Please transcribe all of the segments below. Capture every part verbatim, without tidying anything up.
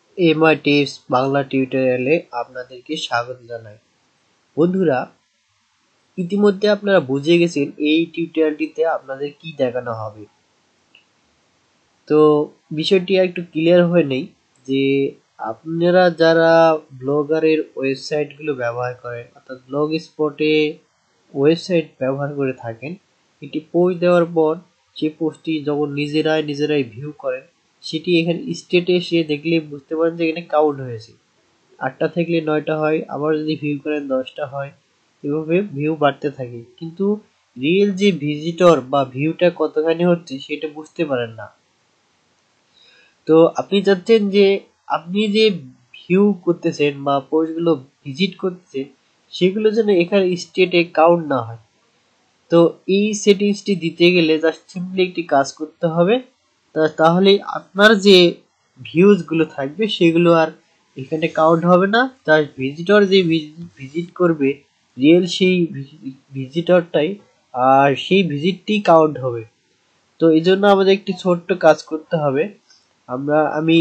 MI tips Bangla টিউটোরিয়ালে আপনাদেরকে স্বাগত জানাই। বন্ধুরা, ইতিমধ্যে আপনারা বুঝে গেছেন এই টিউটোরিয়ালটিতে আপনাদের কি দেখানো হবে। তো বিষয়টি একটু ক্লিয়ার হয়ে নেই যে আপনারা যারা ব্লগারের ওয়েবসাইটগুলো ব্যবহার করেন, অর্থাৎ ব্লগ স্পটে ওয়েবসাইট ব্যবহার করে থাকেন, এটি পোস্ট দেওয়ার পর সে পোস্টটি যখন নিজেরাই নিজেরাই ভিউ করেন, সেটি এখানে স্টেটে এসে দেখলে বুঝতে পারেন যে এখানে কাউন্ট হয়েছে। আটটা থাকলে নয়টা হয়, আবার যদি ভিউ করেন দশটা হয়, এভাবে ভিউ বাড়তে থাকে। কিন্তু রিয়েল যে ভিজিটর বা ভিউটা কতখানি হচ্ছে সেটা বুঝতে পারেন না। তো আপনি চাচ্ছেন যে আপনি যে ভিউ করতেছেন বা পোস্টগুলো ভিজিট করতেছেন সেগুলো যেন এখানে স্টেটে কাউন্ট না হয়। তো এই সেটিংসটি দিতে গেলে জাস্ট সিম্পলি একটি কাজ করতে হবে, তাহলে আপনার যে ভিউজগুলো থাকবে সেগুলো আর এখানে কাউন্ট হবে না। জাস্ট ভিজিটর যে ভিজিট করবে রিয়েল সেই ভিজিটরটাই আর সেই ভিজিটটি কাউন্ট হবে। তো এই জন্য আমাদের একটি ছোট্ট কাজ করতে হবে। আমরা আমি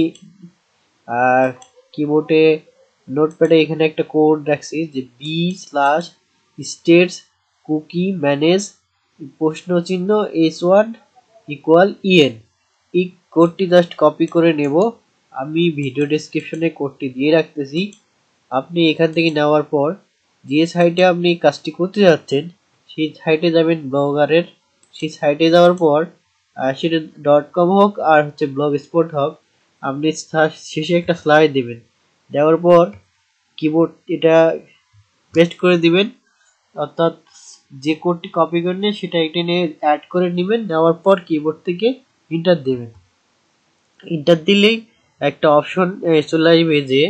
কিবোর্ডে নোটপ্যাডে এখানে একটা কোড রাখছি যে B slash stats cookie manage প্রশ্ন চিহ্ন এস ওয়ান ইকুয়াল ইএন। এই কোডটি জাস্ট কপি করে নেব। আমি ভিডিও ডেসক্রিপশনে কোডটি দিয়ে রাখতেছি। আপনি এখান থেকে নেওয়ার পর যে সাইটে আপনি কাজটি করতে যাচ্ছেন সেই সাইটে যাবেন, ব্লগারের সেই সাইটে যাওয়ার পর সেটা ডট কম হোক আর হচ্ছে ব্লগ স্পট হোক, আপনি শেষে একটা স্লাইড দিবেন। দেওয়ার পর কিবোর্ড এটা পেস্ট করে দিবেন, অর্থাৎ যে কোডটি কপি করেন সেটা এখানে অ্যাড করে নেবেন। নেওয়ার পর কিবোর্ড থেকে ইন্টার দেবেন। ইন্টার দিলেই একটা অপশন চলে আসবে যে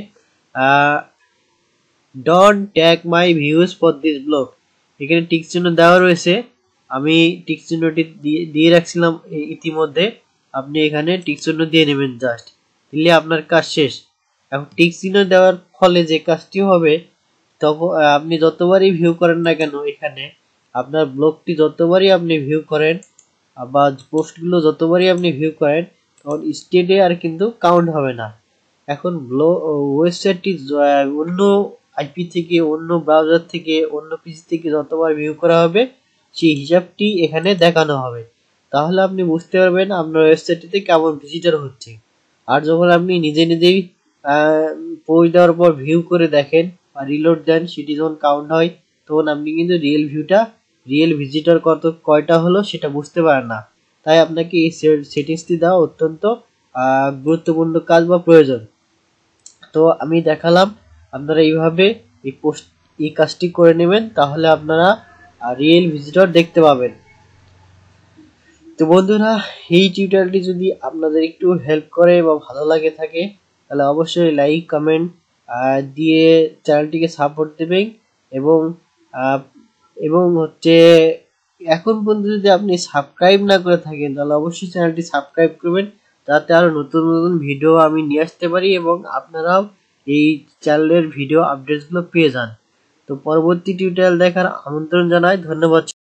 don't track my views for this blog. এখানে টিক চিহ্ন দেওয়া রয়েছে, আমি টিক চিহ্নটি দিয়ে দিয়ে রাখছিলাম ইতিমধ্যে। আপনি এখানে টিক চিহ্ন দিয়ে নেবেন, জাস্ট দিলে আপনার কাজ শেষ। এখন টিক চিহ্ন দেওয়ার ফলে যে কাজটি হবে, তখন আপনি যতবারই ভিউ করেন না কেন, এখানে আপনার ব্লগটি যতবারই আপনি ভিউ করেন বা পোস্টগুলো যতবারই আপনি ভিউ করেন, তখন স্টেটে আর কিন্তু কাউন্ট হবে না। এখন ব্লগ ওয়েবসাইটটি অন্য আইপি থেকে, অন্য ব্রাউজার থেকে, অন্য পিসি থেকে যতবার ভিউ করা হবে সেই হিসাবটি এখানে দেখানো হবে। তাহলে আপনি বুঝতে পারবেন আপনার ওয়েবসাইটটিতে কেমন ভিজিটর হচ্ছে। আর যখন আপনি নিজে নিজেই পোস্ট দেওয়ার পর ভিউ করে দেখেন বা রিলোড দেন, সেটি যখন কাউন্ট হয়, তখন আপনি কিন্তু রিয়েল ভিউটা, রিয়েল ভিজিটর কত কয়টা হলো সেটা বুঝতে পারেন না। তাই আপনাকে এই সেটিংসটি দেওয়া অত্যন্ত গুরুত্বপূর্ণ কাজ বা প্রয়োজন। তো আমি দেখালাম, আপনারা এইভাবে এই পোস্ট এই কাজটি করে নেবেন, তাহলে আপনারা রিয়েল ভিজিটর দেখতে পাবেন। তো বন্ধুরা, এই টিউটোরিয়ালটি যদি আপনাদের একটু হেল্প করে বা ভালো লাগে থাকে, তাহলে অবশ্যই লাইক কমেন্ট দিয়ে চ্যানেলটিকে সাপোর্ট দেবেন। এবং এবং হচ্ছে এখন পর্যন্ত যদি আপনি সাবস্ক্রাইব না করে থাকেন, তাহলে অবশ্যই চ্যানেলটি সাবস্ক্রাইব করবেন, যাতে আরো নতুন নতুন ভিডিও আমি নিয়ে আসতে পারি এবং আপনারাও এই চ্যানেলের ভিডিও আপডেটসগুলো পেয়ে যান। তো পরবর্তী টিউটোরিয়াল দেখার আমন্ত্রণ জানাই। ধন্যবাদ।